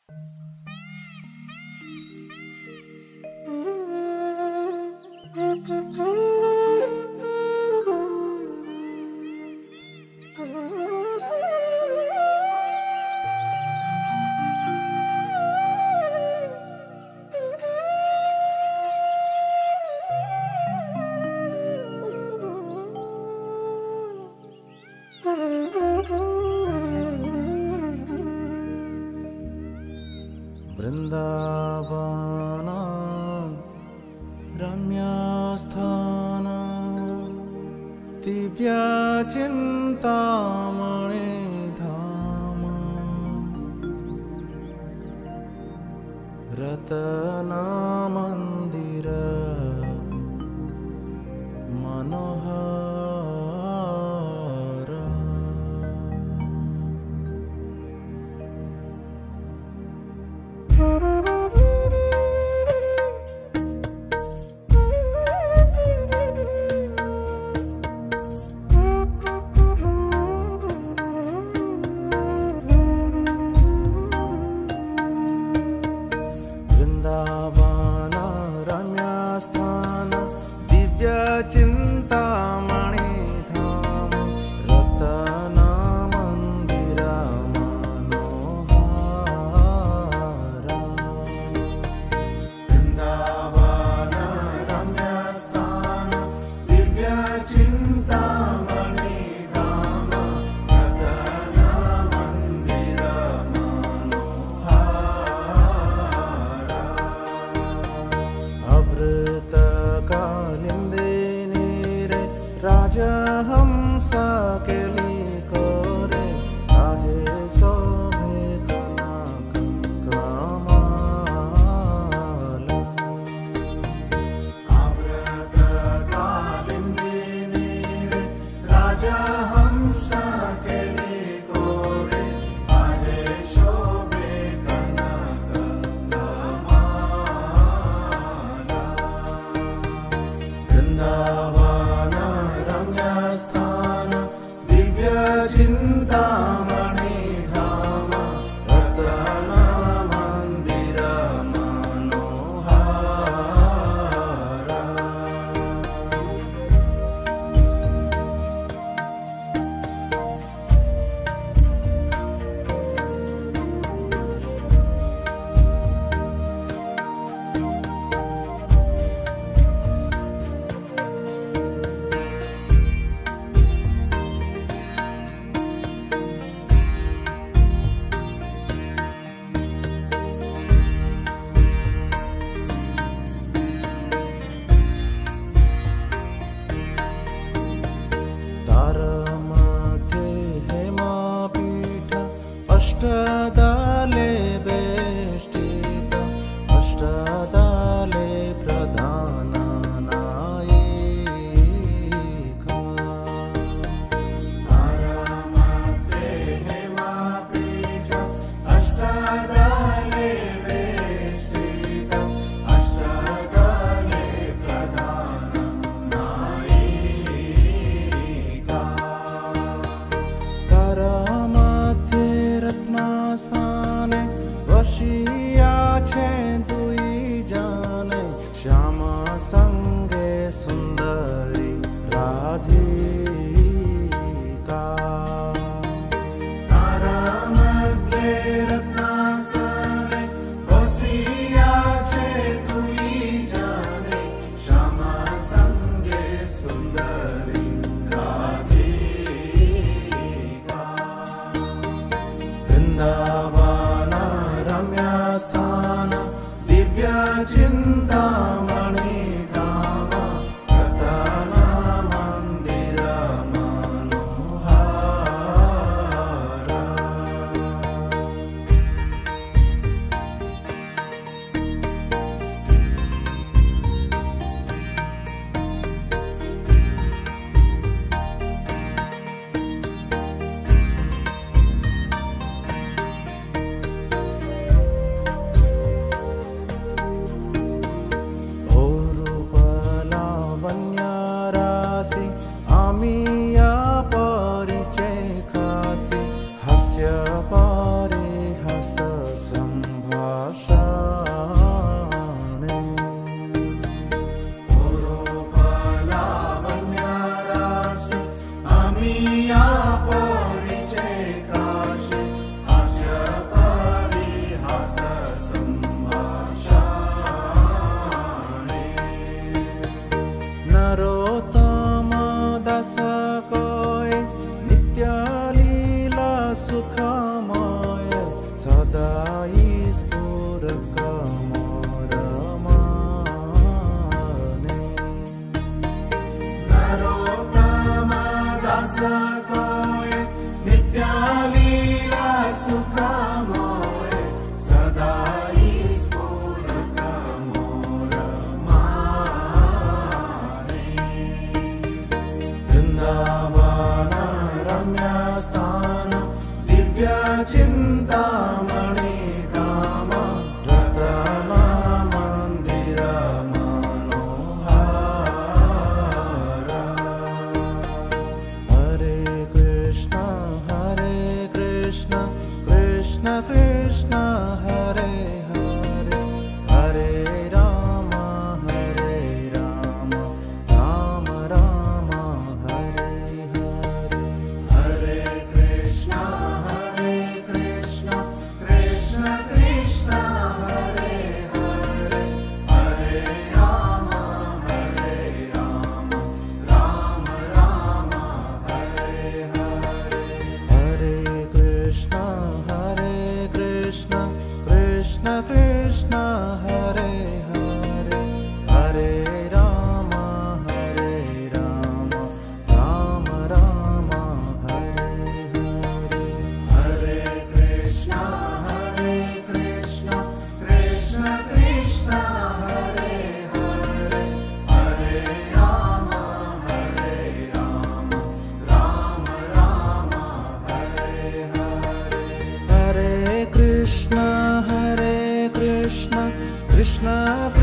वृंदावना रम्यस्थाना दिव्यचिन्तामणि धाम रत्नमन्दिर मनोहर वृंदावन रम्यस्थान दिव्यचिन्तामणि धाम रत्नमन्दिर मनोहर वृंदावन रम्यस्थान दिव्यचिन्तामणि धाम रत्नमन्दिर अमृतकालिन्दे नीरे राजहंस केलिकोरे आहे शोभे कनक कमल अमृतकालिन्दे नीरे राजहंस केलिकोरे आहे शोभे कनक वृंदावन रम्यस्थान दिव्यचिन्तामणि धाम रत्नमन्दिर मनोहर तारमध्ये हेमपीठ अष्टदले वेष्टित अष्टदले प्रधाननायिका तारमध्ये हेमपीठ अष्टदले वेष्टित अष्टदले प्रधाननायिका करमध्ये रत्नासने वशिया छे दुई जाने श्याम संगे सुंदरी राधिका करमध्ये रत्नासने वशिया छे दुई जाने श्याम संगे सुंदरी राधिका वृंदावन रम्यस्थान दिव्यचिन्तामणि धाम रत्नमन्दिर मनोहर सदा स्फुरकमोरमाने नरोत्तम दास कोय नित्या लीला सुखमोय सदा स्फुरकमोरमाने वृंदावन रम्यस्थान दिव्य चिंतामणि धाम रतन मंदिर मनोहर हरे कृष्ण कृष्ण कृष्ण हरे हरे हरे राम राम राम हरे हरे हरे कृष्ण कृष्ण कृष्ण हरे हरे हरे राम राम राम हरे हरे हरे कृष्ण कृष्ण कृष्ण हरे हरे हरे राम राम राम हरे हरे हरे कृष्ण कृष्ण कृष्ण हरे हरे हरे राम राम हरे हरे हरे कृष्ण कृष्ण